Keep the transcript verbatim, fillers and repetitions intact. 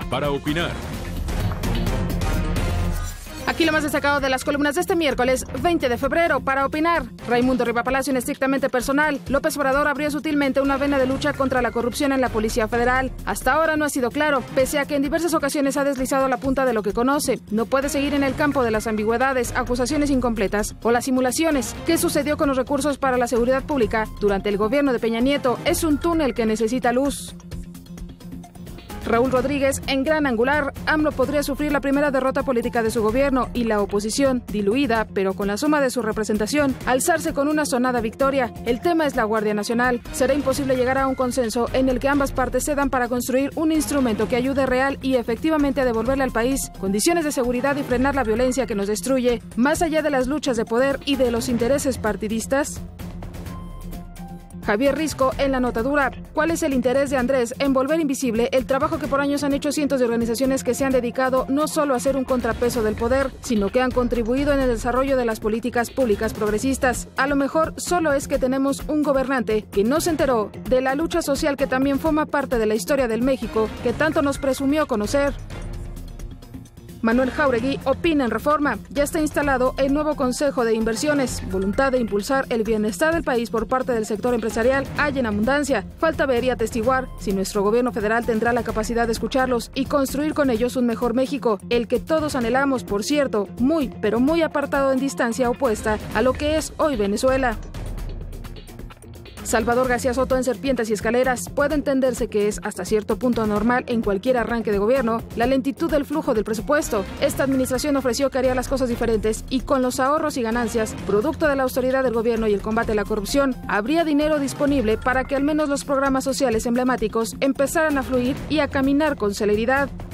para opinar. Aquí lo más destacado de las columnas de este miércoles veinte de febrero para opinar. Raimundo Rivapalacio en estrictamente personal. López Obrador abrió sutilmente una vena de lucha contra la corrupción en la Policía Federal. Hasta ahora no ha sido claro, pese a que en diversas ocasiones ha deslizado la punta de lo que conoce. No puede seguir en el campo de las ambigüedades, acusaciones incompletas o las simulaciones. ¿Qué sucedió con los recursos para la seguridad pública durante el gobierno de Peña Nieto? Es un túnel que necesita luz. Raúl Rodríguez, en gran angular, AMLO podría sufrir la primera derrota política de su gobierno y la oposición, diluida, pero con la suma de su representación, alzarse con una sonada victoria. El tema es la Guardia Nacional. Será imposible llegar a un consenso en el que ambas partes cedan para construir un instrumento que ayude real y efectivamente a devolverle al país condiciones de seguridad y frenar la violencia que nos destruye, más allá de las luchas de poder y de los intereses partidistas. Javier Risco, en la notadura, ¿cuál es el interés de Andrés en volver invisible el trabajo que por años han hecho cientos de organizaciones que se han dedicado no solo a ser un contrapeso del poder, sino que han contribuido en el desarrollo de las políticas públicas progresistas? A lo mejor solo es que tenemos un gobernante que no se enteró de la lucha social que también forma parte de la historia del México que tanto nos presumió conocer. Manuel Jáuregui opina en Reforma. Ya está instalado el nuevo Consejo de Inversiones. Voluntad de impulsar el bienestar del país por parte del sector empresarial hay en abundancia. Falta ver y atestiguar si nuestro gobierno federal tendrá la capacidad de escucharlos y construir con ellos un mejor México, el que todos anhelamos, por cierto, muy, pero muy apartado en distancia opuesta a lo que es hoy Venezuela. Salvador García Soto en Serpientes y Escaleras. Puede entenderse que es hasta cierto punto normal en cualquier arranque de gobierno la lentitud del flujo del presupuesto. Esta administración ofreció que haría las cosas diferentes y con los ahorros y ganancias, producto de la austeridad del gobierno y el combate a la corrupción, habría dinero disponible para que al menos los programas sociales emblemáticos empezaran a fluir y a caminar con celeridad.